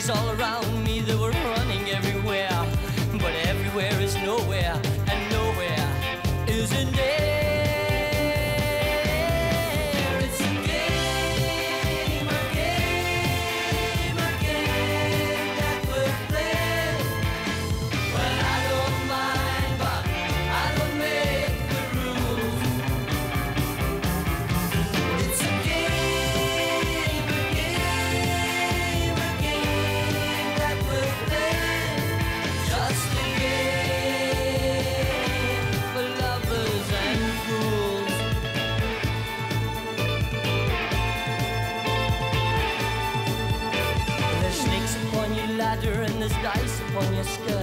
snakes all around me, they were running everywhere. But everywhere is nowhere, and nowhere isn't there. It's a game that we're playing. Well, I don't mind, but I don't make the rules. It's a game that we're playing. Just a game for lovers and fools. There's snakes upon your ladder and there's dice upon your skull.